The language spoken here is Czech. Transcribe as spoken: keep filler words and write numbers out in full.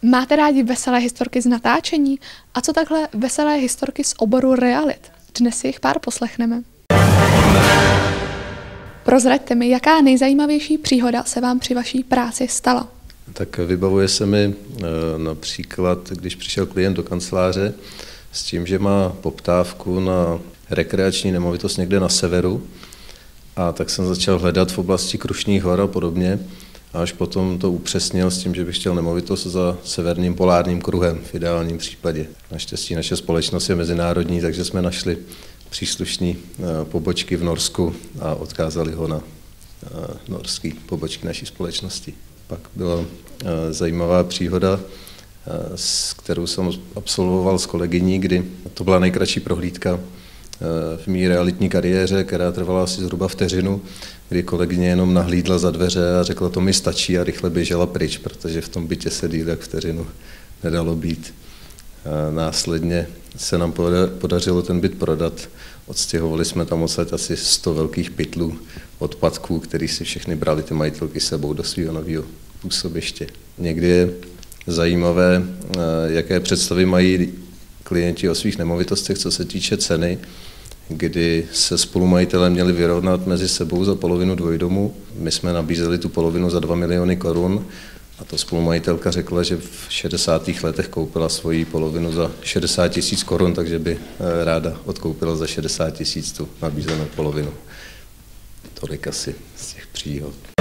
Máte rádi veselé historky z natáčení? A co takhle veselé historky z oboru realit? Dnes si jich pár poslechneme. Prozraďte mi, jaká nejzajímavější příhoda se vám při vaší práci stala? Tak vybavuje se mi například, když přišel klient do kanceláře s tím, že má poptávku na rekreační nemovitost někde na severu, a tak jsem začal hledat v oblasti Krušných hor a podobně, a až potom to upřesnil s tím, že bych chtěl nemovitost za severním polárním kruhem v ideálním případě. Naštěstí naše společnost je mezinárodní, takže jsme našli příslušné pobočky v Norsku a odkázali ho na norské pobočky naší společnosti. Pak byla zajímavá příhoda, s kterou jsem absolvoval s kolegyní, kdy to byla nejkratší prohlídka v mé realitní kariéře, která trvala asi zhruba vteřinu, kdy kolegyně jenom nahlídla za dveře a řekla, to mi stačí, a rychle běžela pryč, protože v tom bytě se díl jak vteřinu nedalo být. A následně se nám podařilo ten byt prodat. Odstěhovali jsme tam odsaď asi sto velkých pytlů odpadků, který si všechny brali ty majitelky sebou do svého nového působiště. Někdy je zajímavé, jaké představy mají klienti o svých nemovitostech, co se týče ceny, kdy se spolumajitelé měli vyrovnat mezi sebou za polovinu dvojdomu. My jsme nabízeli tu polovinu za dva miliony korun a to spolumajitelka řekla, že v šedesátých letech koupila svoji polovinu za šedesát tisíc korun, takže by ráda odkoupila za šedesát tisíc tu nabízenou polovinu. Tolik asi z těch příhod.